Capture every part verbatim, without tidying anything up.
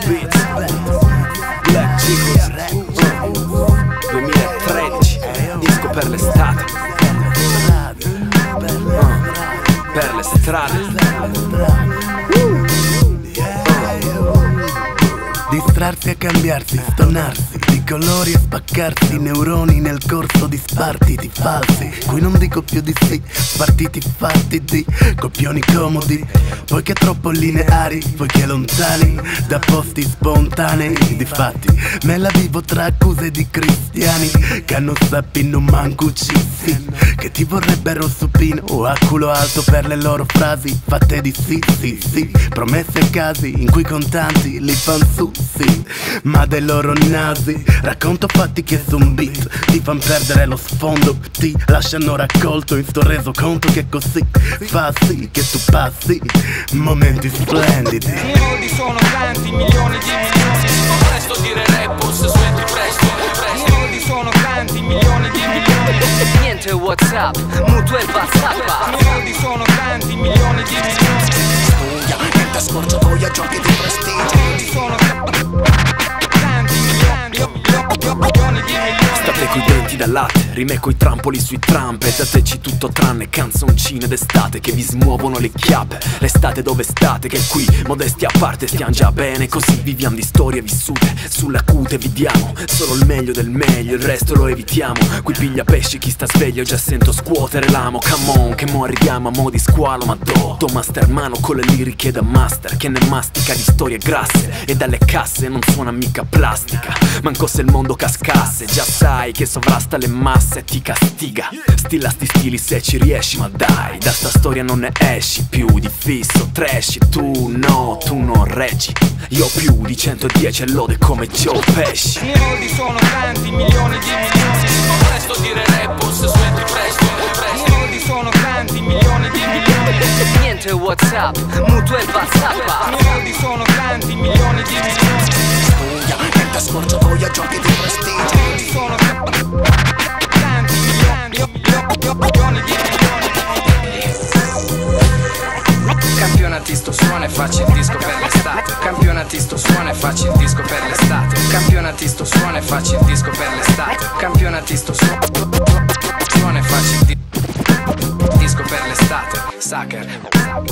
Beats, Black Chicos, duemilatredici, disco per l'estate, per le strade. Distrarsi e cambiarsi, stonarsi di colori e spaccarsi, neuroni nel corso di spartiti falsi. Qui non dico più di sì, spartiti fatti di copioni comodi, poiché troppo lineari, poiché lontani da posti spontanei. Difatti me la vivo tra accuse di cristiani che hanno sappino manco uccisi, che ti vorrebbero supino o a culo alto per le loro frasi fatte di sì, sì, sì, promesse e casi in cui contanti li fan su, sì, ma dei loro nasi racconto fatti che su un beat ti fan perdere lo sfondo, ti lasciano raccolto in sto reso conto che così fa sì che tu passi momenti splendidi. Milioni sono tanti, milioni di milioni, presto dire repos, senti presto, presto. Milioni sono tanti, milioni di milioni, niente WhatsApp, mutuo e WhatsApp. Milioni sono tanti, milioni di milioni, studia, niente scorciatoia, giochi di prestigio. Milioni sono tanti, milioni, milioni di milioni. State coi denti da latte, rime coi trampoli sui trumpet, a te ci tutto tranne canzoncine d'estate che vi smuovono le chiappe. L'estate dove state, che qui, modesti a parte, stiamo già bene così, viviamo di storie vissute, sulla cute vi diamo solo il meglio del meglio, il resto lo evitiamo. Qui piglia pesce chi sta sveglio, già sento scuotere l'amo, come on, che mo arriviamo a mo' di squalo, ma do, do master mano con le liriche da master, che ne mastica di storie grasse, e dalle casse non suona mica plastica, manco se il mondo cascasse, già sai che sovrasta le masse ti castiga. Stilla sti stili se ci riesci, ma dai, da sta storia non ne esci più di fisso, trash, tu no, tu non reggi. Io ho più di centodieci e lode come Joe Pesci. Milioni sono tanti, milioni di milioni, presto dire repos, senti presto, presto. Milioni sono tanti, milioni di milioni, niente WhatsApp, mutuo e WhatsApp. Milioni sono tanti, milioni di milioni, studia, niente scorciatoia, giochi di prestigio. Milioni sono tanti, milioni, milioni di milioni. Campionatisto suona e faccio il disco per l'estate. Campionatisto suona e faccio il disco per l'estate. Campionatisto suona e faccio il disco per l'estate. Campionatisto suona e faccio il disco per l'estate.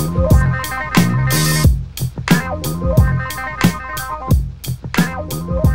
Sucker.